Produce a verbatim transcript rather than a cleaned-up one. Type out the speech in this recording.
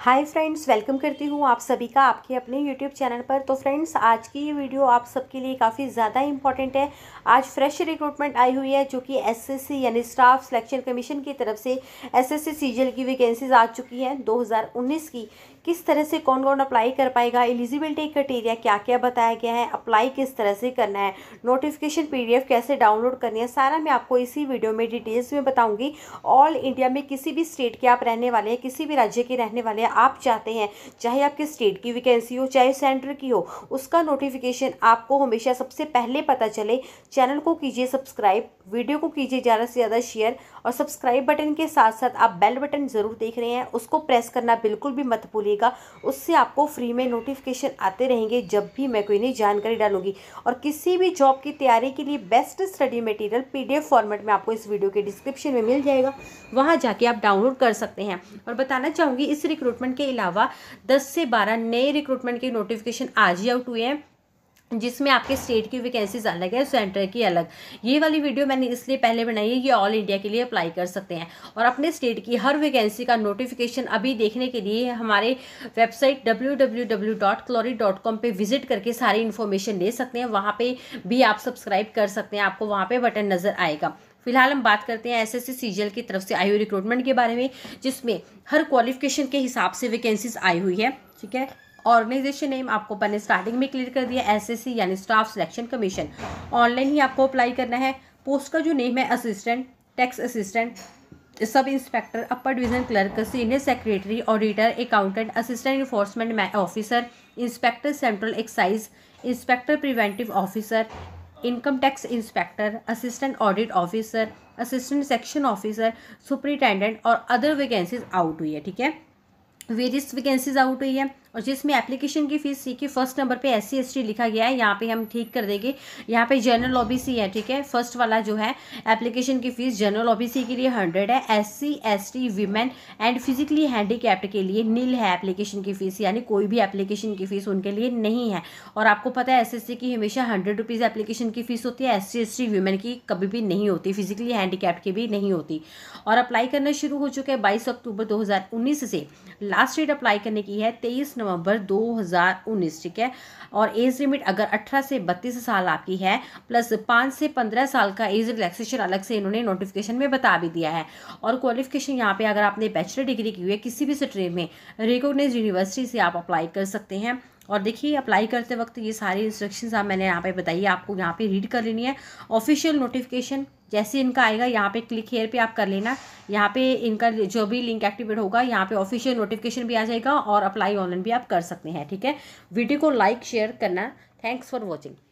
Hi friends, welcome करती हूँ आप सभी का आपके अपने यूट्यूब चैनल पर। तो फ्रेंड्स, आज की ये वीडियो आप सबके लिए काफ़ी ज़्यादा इंपॉर्टेंट है। आज फ्रेश रिक्रूटमेंट आई हुई है जो कि एसएससी यानी स्टाफ सिलेक्शन कमीशन की तरफ से एसएससी सीजीएल की वैकेंसीज आ चुकी हैं दो हज़ार उन्नीस की। किस तरह से कौन कौन अप्लाई कर पाएगा, एलिजिबिलिटी क्राइटेरिया क्या क्या बताया गया है, अप्लाई किस तरह से करना है, नोटिफिकेशन पीडीएफ कैसे डाउनलोड करनी है, सारा मैं आपको इसी वीडियो में डिटेल्स में बताऊंगी। ऑल इंडिया में किसी भी स्टेट के आप रहने वाले हैं, किसी भी राज्य के रहने वाले हैं, आप चाहते हैं चाहे आपके स्टेट की वैकेंसी हो चाहे सेंटर की हो, उसका नोटिफिकेशन आपको हमेशा सबसे पहले पता चले, चैनल को कीजिए सब्सक्राइब, वीडियो को कीजिए ज़्यादा से ज़्यादा शेयर और सब्सक्राइब बटन के साथ साथ आप बेल बटन ज़रूर देख रहे हैं, उसको प्रेस करना बिल्कुल भी मत भूलिएगा। उससे आपको फ्री में नोटिफिकेशन आते रहेंगे जब भी मैं कोई नई जानकारी डालूंगी। और किसी भी जॉब की तैयारी के लिए best study material PDF format में आपको इस वीडियो के डिस्क्रिप्शन में मिल जाएगा, वहां जाके आप डाउनलोड कर सकते हैं। और बताना चाहूँगी, इस रिक्रूटमेंट के अलावा दस से बारह नए रिक्रूटमेंट के नोटिफिकेशन आज ही आउट हुए हैं, जिसमें आपके स्टेट की वैकेंसीज अलग है, सेंटर की अलग। ये वाली वीडियो मैंने इसलिए पहले बनाई है, ये ऑल इंडिया के लिए अप्लाई कर सकते हैं। और अपने स्टेट की हर वैकेंसी का नोटिफिकेशन अभी देखने के लिए हमारे website W W W dot क्लोरी dot com पे विजिट करके सारी इन्फॉर्मेशन ले सकते हैं। वहाँ पे भी आप सब्सक्राइब कर सकते हैं, आपको वहाँ पे बटन नजर आएगा। फिलहाल हम बात करते हैं एसएससी सीजीएल की तरफ से आई हुई रिक्रूटमेंट के बारे में, जिसमें हर क्वालिफिकेशन के हिसाब से वैकेंसीज आई हुई है। ठीक है, ऑर्गेनाइजेशन नेम आपको मैंने स्टार्टिंग में क्लियर कर दिया, एसएससी यानी स्टाफ सिलेक्शन कमीशन। ऑनलाइन ही आपको अप्लाई करना है। पोस्ट का जो नेम है assistant, tax assistant, sub inspector, upper division clerk, senior secretary, auditor, accountant, assistant enforcement officer, inspector central excise, inspector preventive officer, income tax inspector, assistant audit officer, assistant section officer, superintendent और other vacancies out हुई है। ठीक है, various vacancies out हुई है। और जिसमें application की फीस सी की फर्स्ट नंबर पे एस सी एस टी लिखा गया है, यहाँ पे हम ठीक कर देंगे। यहाँ पे जनरल ओबीसी है। ठीक है, फर्स्ट वाला जो है एप्लीकेशन की फीस जनरल ओबीसी के लिए हंड्रेड है, S C S T women and physically handicapped के लिए नील है एप्लीकेशन की फीस, यानी कोई भी एप्लीकेशन की फीस उनके लिए नहीं है। और आपको पता है एस एस सी की हमेशा हंड्रेड रुपीज़ एप्लीकेशन की फीस होती है, S C S T women की कभी भी नहीं होती, फिजिकली हैंडीकैप्ड की भी नहीं होती। और अप्लाई करना शुरू हो चुका है बाईस अक्टूबर दो हज़ार उन्नीस से। लास्ट डेट अप्लाई करने की है तेईस नवंबर दो हज़ार उन्नीस। ठीक है, और एज लिमिट अगर अठारह से बत्तीस साल आपकी है, प्लस पाँच से पंद्रह साल का एज रिलैक्सेशन अलग से इन्होंने नोटिफिकेशन में बता भी दिया है। और क्वालिफिकेशन यहाँ पे अगर आपने बैचलर डिग्री की हुई है किसी भी स्ट्रीम में, रिकॉग्नाइज्ड यूनिवर्सिटी से आप अप्लाई कर सकते हैं। और देखिए, अप्लाई करते वक्त ये सारी इंस्ट्रक्शंस आप मैंने यहाँ पे बताई, आपको यहाँ पे रीड कर लेनी है। ऑफिशियल नोटिफिकेशन जैसे इनका आएगा, यहाँ पे क्लिक हेयर पे आप कर लेना, यहाँ पे इनका जो भी लिंक एक्टिवेट होगा यहाँ पे ऑफिशियल नोटिफिकेशन भी आ जाएगा और अप्लाई ऑनलाइन भी आप कर सकते हैं। ठीक है, वीडियो को लाइक शेयर करना। Thanks for watching.